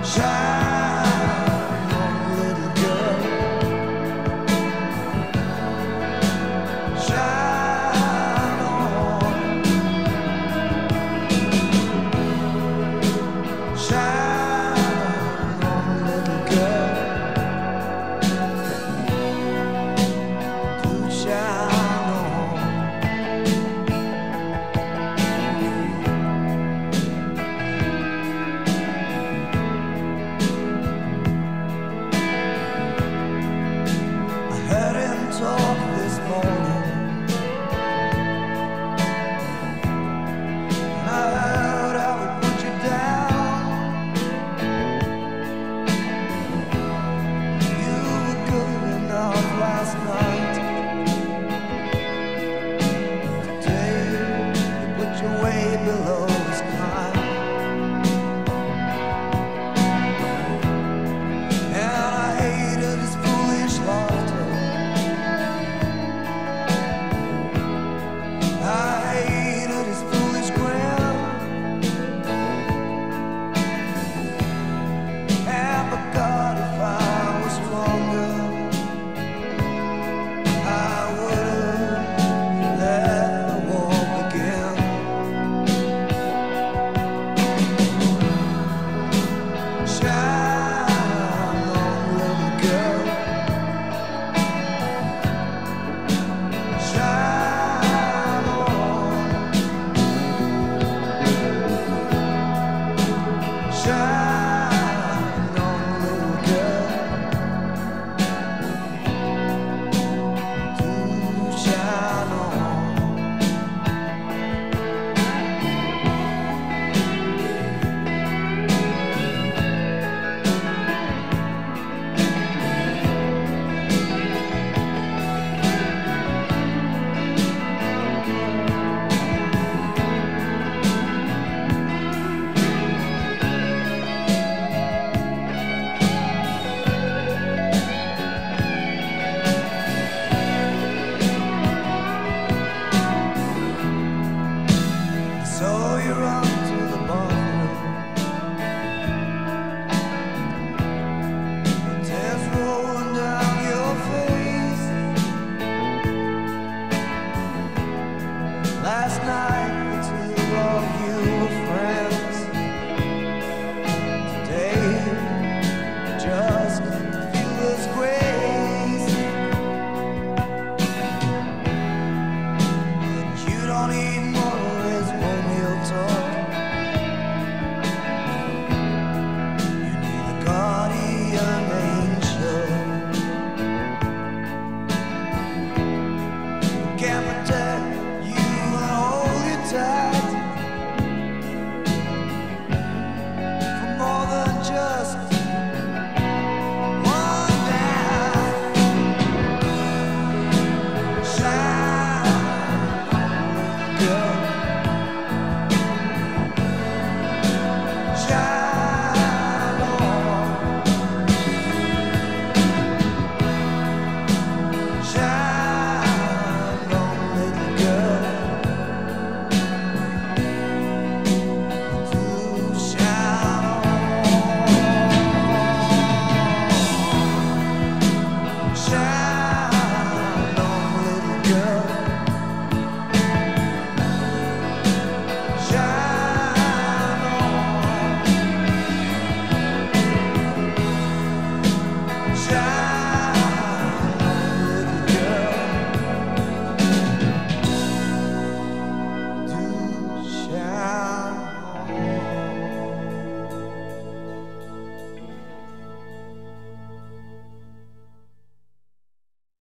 Shine on, little girl. Shine on. Shine on, little girl. Do shine on. Talk this morning, I heard I would put you down. You were good enough last night. Today you put your way below his climb. And I hated his foolish laughter. I hated his foolish grin. And but God, if I was stronger, I would've let the war begin. Shine on, little girl. Shine on. Shine.